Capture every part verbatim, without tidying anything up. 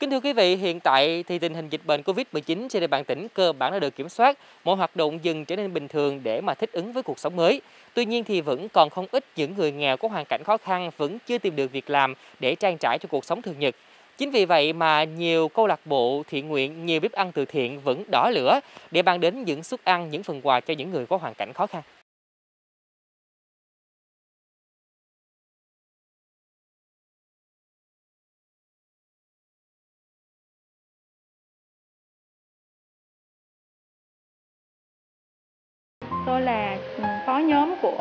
Kính thưa quý vị, hiện tại thì tình hình dịch bệnh Covid mười chín trên địa bàn tỉnh cơ bản đã được kiểm soát, mọi hoạt động dần trở nên bình thường để mà thích ứng với cuộc sống mới. Tuy nhiên thì vẫn còn không ít những người nghèo có hoàn cảnh khó khăn vẫn chưa tìm được việc làm để trang trải cho cuộc sống thường nhật. Chính vì vậy mà nhiều câu lạc bộ thiện nguyện, nhiều bếp ăn từ thiện vẫn đỏ lửa để mang đến những suất ăn, những phần quà cho những người có hoàn cảnh khó khăn. Tôi là phó nhóm của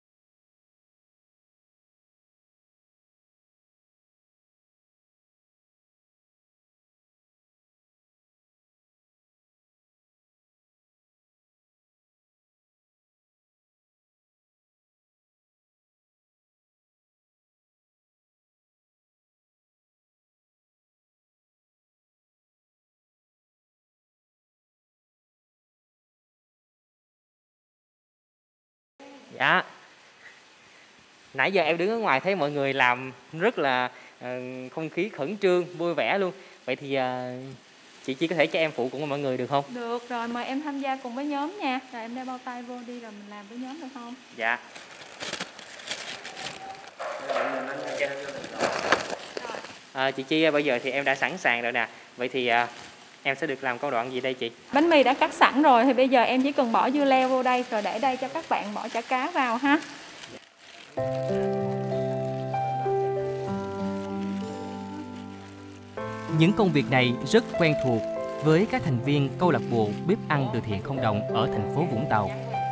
Dạ. Nãy giờ em đứng ở ngoài thấy mọi người làm rất là uh, không khí khẩn trương, vui vẻ luôn. Vậy thì uh, chị chỉ có thể cho em phụ cùng với mọi người được không? Được rồi, mời em tham gia cùng với nhóm nha. Rồi em đeo bao tay vô đi rồi mình làm với nhóm được không? Dạ. À, chị Chi, bây giờ thì em đã sẵn sàng rồi nè. Vậy thì uh, em sẽ được làm công đoạn gì đây chị? Bánh mì đã cắt sẵn rồi thì bây giờ em chỉ cần bỏ dưa leo vô đây rồi để đây cho các bạn bỏ chả cá vào ha. Những công việc này rất quen thuộc với các thành viên câu lạc bộ bếp ăn từ thiện không đồng ở thành phố Vũng Tàu.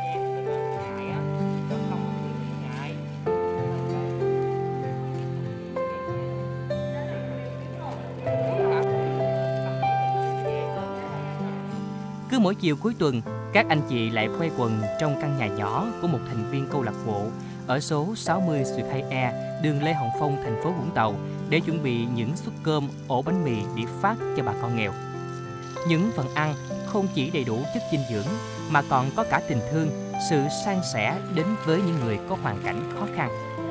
Cứ mỗi chiều cuối tuần, các anh chị lại quay quần trong căn nhà nhỏ của một thành viên câu lạc bộ ở số sáu mươi Xuyệt hai E, đường Lê Hồng Phong, thành phố Vũng Tàu để chuẩn bị những suất cơm, ổ bánh mì để phát cho bà con nghèo. Những phần ăn không chỉ đầy đủ chất dinh dưỡng mà còn có cả tình thương, sự san sẻ đến với những người có hoàn cảnh khó khăn.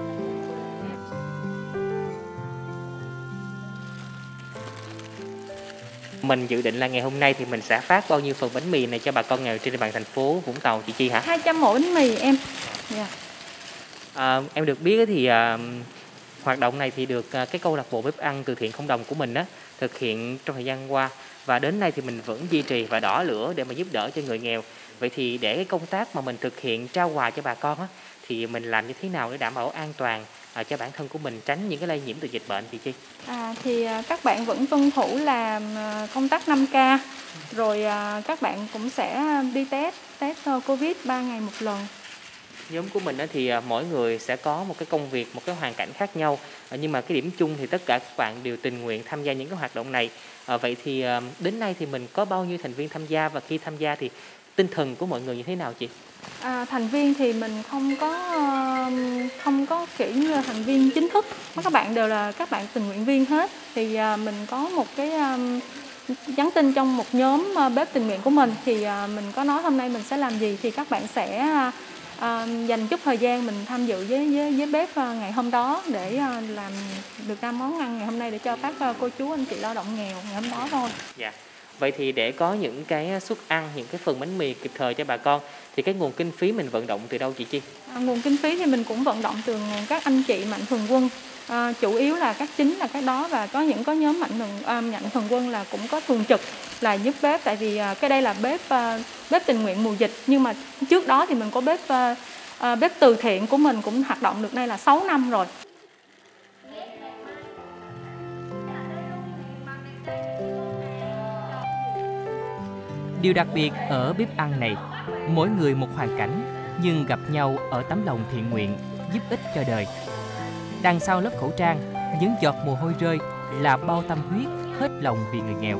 Mình dự định là ngày hôm nay thì mình sẽ phát bao nhiêu phần bánh mì này cho bà con nghèo trên địa bàn thành phố Vũng Tàu chị Chi hả? hai trăm ổ bánh mì em. Yeah. À, em được biết thì à, hoạt động này thì được à, cái câu lạc bộ bếp ăn từ thiện không đồng của mình á thực hiện trong thời gian qua và đến nay thì mình vẫn duy trì và đỏ lửa để mà giúp đỡ cho người nghèo. Vậy thì để cái công tác mà mình thực hiện trao quà cho bà con á thì mình làm như thế nào để đảm bảo an toàn à, cho bản thân của mình, tránh những cái lây nhiễm từ dịch bệnh chị Chi? À, thì các bạn vẫn tuân thủ làm công tác năm K, rồi các bạn cũng sẽ đi test test Covid ba ngày một lần. Nhóm của mình thì mỗi người sẽ có một cái công việc, một cái hoàn cảnh khác nhau, nhưng mà cái điểm chung thì tất cả các bạn đều tình nguyện tham gia những cái hoạt động này. À, vậy thì đến nay thì mình có bao nhiêu thành viên tham gia và khi tham gia thì tinh thần của mọi người như thế nào chị? À, thành viên thì mình không có không có kiểu như thành viên chính thức, các bạn đều là các bạn tình nguyện viên hết. Thì mình có một cái nhắn tin trong một nhóm bếp tình nguyện của mình thì mình có nói hôm nay mình sẽ làm gì thì các bạn sẽ À, dành chút thời gian mình tham dự với, với, với bếp ngày hôm đó để làm được ra món ăn ngày hôm nay để cho các cô chú anh chị lao động nghèo ngày hôm đó thôi. Dạ. Vậy thì để có những cái suất ăn, những cái phần bánh mì kịp thời cho bà con thì cái nguồn kinh phí mình vận động từ đâu chị Chi? À, nguồn kinh phí thì mình cũng vận động từ các anh chị mạnh thường quân. À, chủ yếu là các chính là cái đó và có những có nhóm mạnh thường à, mạnh thường quân là cũng có thường trực là giúp bếp, tại vì à, cái đây là bếp à, bếp tình nguyện mùa dịch, nhưng mà trước đó thì mình có bếp à, à, bếp từ thiện của mình cũng hoạt động được nay là sáu năm rồi. Điều đặc biệt ở bếp ăn này, mỗi người một hoàn cảnh nhưng gặp nhau ở tấm lòng thiện nguyện giúp ích cho đời. Đằng sau lớp khẩu trang, những giọt mồ hôi rơi là bao tâm huyết hết lòng vì người nghèo.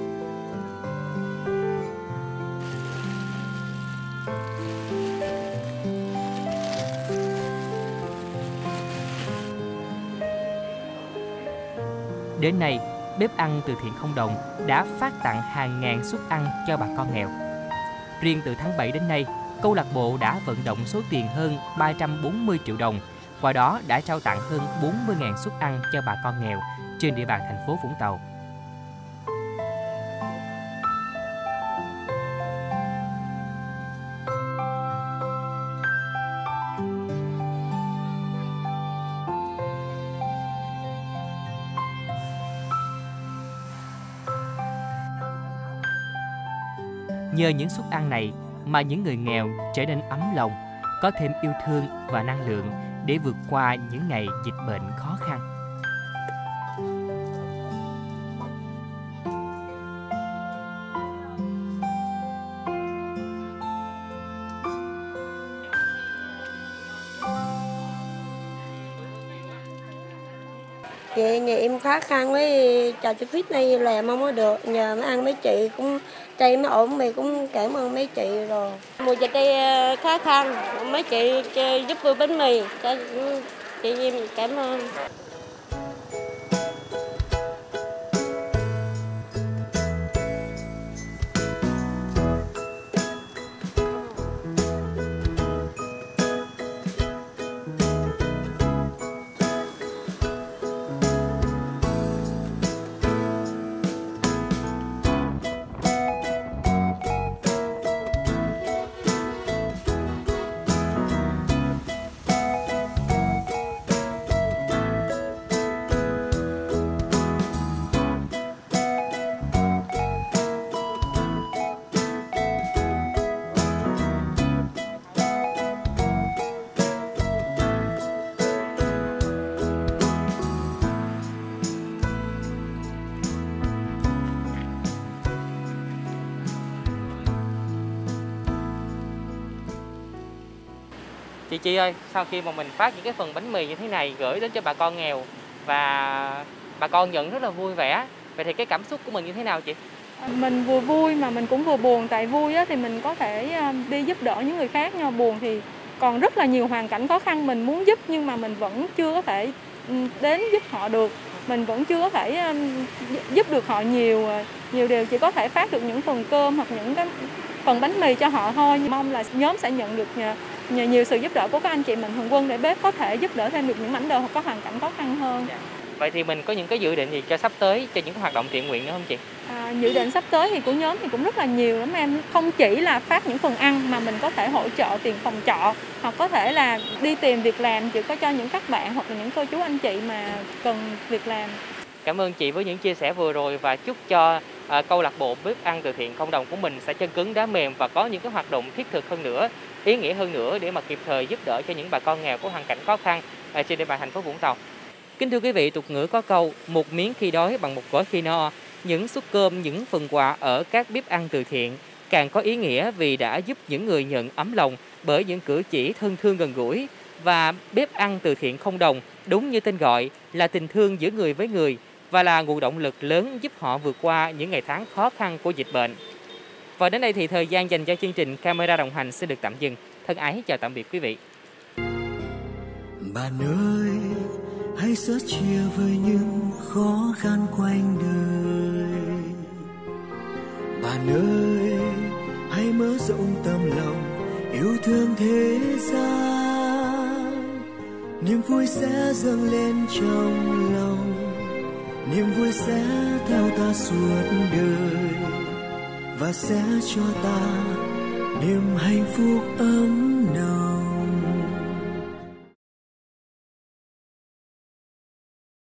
Đến nay, bếp ăn từ thiện không đồng đã phát tặng hàng ngàn suất ăn cho bà con nghèo. Riêng từ tháng bảy đến nay, câu lạc bộ đã vận động số tiền hơn ba trăm bốn mươi triệu đồng, qua đó đã trao tặng hơn bốn mươi nghìn suất ăn cho bà con nghèo trên địa bàn thành phố Vũng Tàu. Nhờ những suất ăn này mà những người nghèo trở nên ấm lòng, có thêm yêu thương và năng lượng để vượt qua những ngày dịch bệnh khó khăn. Vậy nhà em khó khăn với trò chơi fit này làm không có được, nhờ mấy ăn mấy chị cũng đây mới ổn, mày cũng cảm ơn mấy chị rồi. Mùa dịch đây khó khăn, mấy chị giúp tôi bánh mì, chị em cảm ơn. Chị Chi ơi, sau khi mà mình phát những cái phần bánh mì như thế này gửi đến cho bà con nghèo và bà con nhận rất là vui vẻ, vậy thì cái cảm xúc của mình như thế nào chị? Mình vừa vui mà mình cũng vừa buồn, tại vui á, thì mình có thể đi giúp đỡ những người khác, nhưng mà buồn thì còn rất là nhiều hoàn cảnh khó khăn mình muốn giúp nhưng mà mình vẫn chưa có thể đến giúp họ được. Mình vẫn chưa có thể giúp được họ nhiều nhiều điều, chỉ có thể phát được những phần cơm hoặc những cái phần bánh mì cho họ thôi. Mong là nhóm sẽ nhận được nhờ, nhờ nhiều sự giúp đỡ của các anh chị mạnh thường quân để bếp có thể giúp đỡ thêm được những mảnh đời hoặc có hoàn cảnh khó khăn hơn. Vậy thì mình có những cái dự định gì cho sắp tới cho những cái hoạt động thiện nguyện nữa không chị? À, dự định sắp tới thì của nhóm thì cũng rất là nhiều lắm em. Không chỉ là phát những phần ăn mà mình có thể hỗ trợ tiền phòng trọ, hoặc có thể là đi tìm việc làm chỉ có cho những các bạn hoặc là những cô chú anh chị mà cần việc làm. Cảm ơn chị với những chia sẻ vừa rồi và chúc cho à, câu lạc bộ bếp ăn từ thiện không đồng của mình sẽ chân cứng đá mềm và có những cái hoạt động thiết thực hơn nữa, ý nghĩa hơn nữa để mà kịp thời giúp đỡ cho những bà con nghèo có hoàn cảnh khó khăn à, trên địa bàn thành phố Vũng Tàu. Kính thưa quý vị, tục ngữ có câu một miếng khi đói bằng một gói khi no. Những suất cơm, những phần quà ở các bếp ăn từ thiện càng có ý nghĩa vì đã giúp những người nhận ấm lòng bởi những cử chỉ thân thương gần gũi. Và bếp ăn từ thiện không đồng đúng như tên gọi là tình thương giữa người với người và là nguồn động lực lớn giúp họ vượt qua những ngày tháng khó khăn của dịch bệnh. Và đến đây thì thời gian dành cho chương trình Camera Đồng Hành xin được tạm dừng. Thân ái chào tạm biệt quý vị. Bạn ơi, hãy sớt chia với những khó khăn quanh đời. Bạn ơi, hãy mở rộng tấm lòng yêu thương thế gian. Niềm vui sẽ dâng lên trong lòng, niềm vui sẽ theo ta suốt đời và sẽ cho ta niềm hạnh phúc ấm nồng.